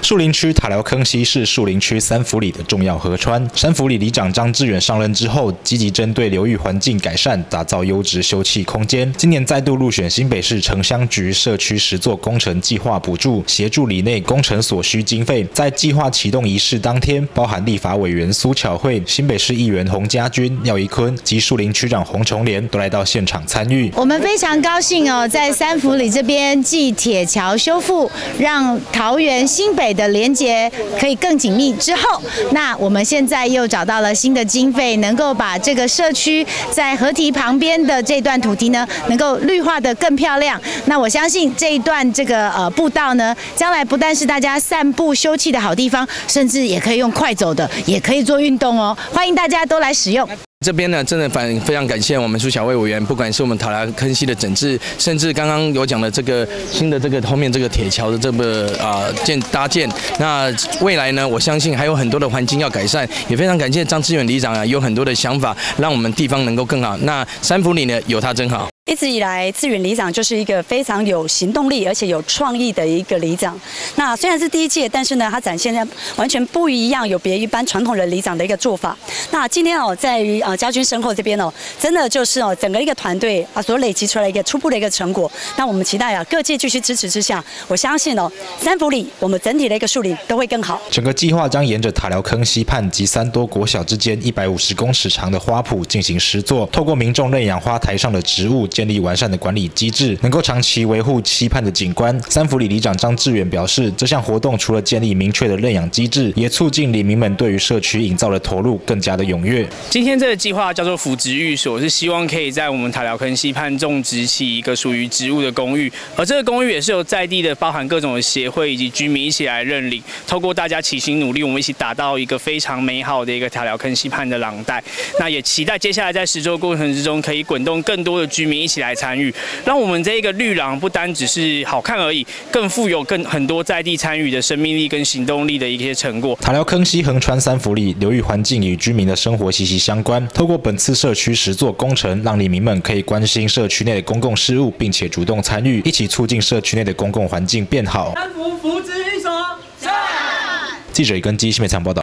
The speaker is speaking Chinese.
树林区塔寮坑溪是树林区三福里的重要河川。三福里里长张志远上任之后，积极针对流域环境改善，打造优质休憩空间。今年再度入选新北市城乡局社区实作工程计划补助，协助里内工程所需经费。在计划启动仪式当天，包含立法委员苏巧慧、新北市议员洪家军、廖宜坤及树林区长洪崇廉都来到现场参与。 我们非常高兴哦，在三福里这边继铁桥修复，让桃园新北的连结可以更紧密之后，那我们现在又找到了新的经费，能够把这个社区在河堤旁边的这段土地呢，能够绿化得更漂亮。那我相信这一段这个步道呢，将来不但是大家散步休憩的好地方，甚至也可以用快走的，也可以做运动哦。欢迎大家都来使用。 这边呢，真的非常感谢我们苏巧慧委员，不管是我们塔寮坑溪的整治，甚至刚刚有讲的这个新的这个后面这个铁桥的这个搭建，那未来呢，我相信还有很多的环境要改善，也非常感谢张志远里长啊，有很多的想法，让我们地方能够更好。那三福里呢，有他真好。 一直以来，志远里长就是一个非常有行动力而且有创意的一个里长。那虽然是第一届，但是呢，他展现的完全不一样，有别于一般传统的里长的一个做法。那今天哦，在于家军身后这边哦，真的就是哦，整个一个团队所累积出来一个初步的一个成果。那我们期待各界继续支持之下，我相信哦，三福里我们整体的一个树林都会更好。 整个计划将沿着塔寮坑溪畔及三多国小之间150公尺长的花圃进行施作，透过民众认养花台上的植物，建立完善的管理机制，能够长期维护溪畔的景观。三福里里长张志远表示，这项活动除了建立明确的认养机制，也促进里民们对于社区营造的投入更加的踊跃。 今天这个计划叫做福植寓所，是希望可以在我们塔寮坑溪畔种植起一个属于植物的公寓，而这个公寓也是由在地的包含各种的协会以及居民一起来认领，透过大家齐心努力，我们一起打造一个非常美好的一个塔寮坑溪畔的廊带。那也期待接下来在实作过程之中，可以滚动更多的居民一起来参与，让我们这个绿廊不单只是好看而已，更富有很多在地参与的生命力跟行动力的一些成果。 塔寮坑溪横穿三福里，流域环境与居民的生活息息相关。透过本次社区实作工程，让里民们可以关心社区内的公共事务，并且主动参与，一起促进社区内的公共环境变好。 三福福植寓所， 记者李根基新北采访报道。